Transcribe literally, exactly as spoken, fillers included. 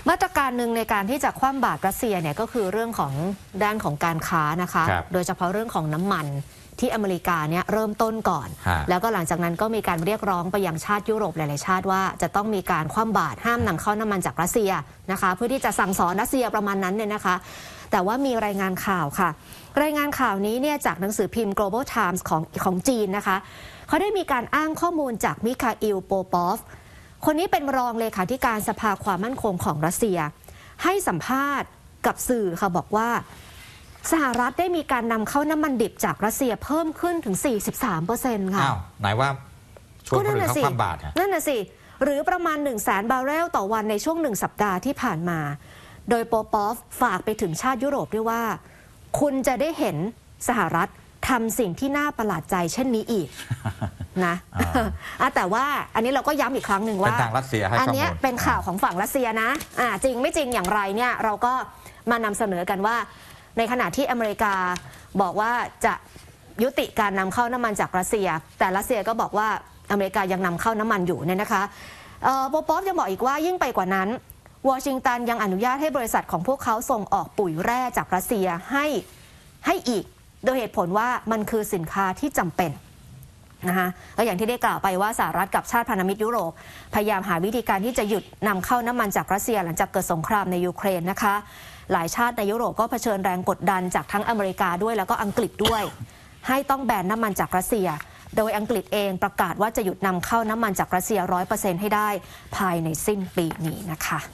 มาตรการหนึ่งในการที่จะคว่ำบาตรรัสเซียเนี่ยก็คือเรื่องของด้านของการค้านะคะโดยเฉพาะเรื่องของน้ำมันที่อเมริกาเนี่ยเริ่มต้นก่อนแล้วก็หลังจากนั้นก็มีการเรียกร้องไปยังชาติยุโรปหลายๆชาติว่าจะต้องมีการคว่ำบาตรห้ามนำเข้าน้ำมันจากรัสเซียนะคะเพื่อที่จะสั่งสอนรัสเซียประมาณนั้นเนี่ยนะคะแต่ว่ามีรายงานข่าวค่ะรายงานข่าวนี้เนี่ยจากหนังสือพิมพ์ Global Times ของของจีนนะคะเขาได้มีการอ้างข้อมูลจากมิคาอิล โปปอฟคนนี้เป็นรองเลขาธิการสภาความมั่นคงของรัสเซียให้สัมภาษณ์กับสื่อค่ะบอกว่าสหรัฐได้มีการนำเข้าน้ำมันดิบจากรัสเซียเพิ่มขึ้นถึง สี่สิบสามเปอร์เซ็นต์ ค่ะอ้าวไหนว่าชวนคนอื่นเข้าคว่ำบาตรนั่นน่ะสิหรือประมาณ หนึ่งแสน บาร์เรลต่อวันในช่วงหนึ่งสัปดาห์ที่ผ่านมาโดยโปปอฟฝากไปถึงชาติยุโรปด้วยว่าคุณจะได้เห็นสหรัฐทำสิ่งที่น่าประหลาดใจเช่นนี้อีกนะแต่ว่าอันนี้เราก็ย้ำอีกครั้งหนึ่งว่าอันนี้เป็นข่าวของฝั่งรัสเซียนะอ่าจริงไม่จริงอย่างไรเนี่ยเราก็มานำเสนอกันว่าในขณะที่อเมริกาบอกว่าจะยุติการนำเข้าน้ำมันจากรัสเซียแต่รัสเซียก็บอกว่าอเมริกายังนำเข้าน้ำมันอยู่เนี่ยนะคะโปปอฟยังบอกอีกว่ายิ่งไปกว่านั้นวอชิงตันยังอนุญาตให้บริษัทของพวกเขาส่งออกปุ๋ยแร่จากรัสเซียให้ให้อีกโดยเหตุผลว่ามันคือสินค้าที่จำเป็นนะคะก็อย่างที่ได้กล่าวไปว่าสหรัฐกับชาติพันธมิตรยุโรปพยายามหาวิธีการที่จะหยุดนำเข้าน้ำมันจากรัสเซียหลังจากเกิดสงครามในยูเครนนะคะหลายชาติในยุโรปก็เผชิญแรงกดดันจากทั้งอเมริกาด้วยแล้วก็อังกฤษด้วยให้ต้องแบนน้ำมันจากรัสเซียโดยอังกฤษเองประกาศว่าจะหยุดนำเข้าน้ำมันจากรัสเซีย ร้อยเปอร์เซ็นต์ ให้ได้ภายในสิ้นปีนี้นะคะ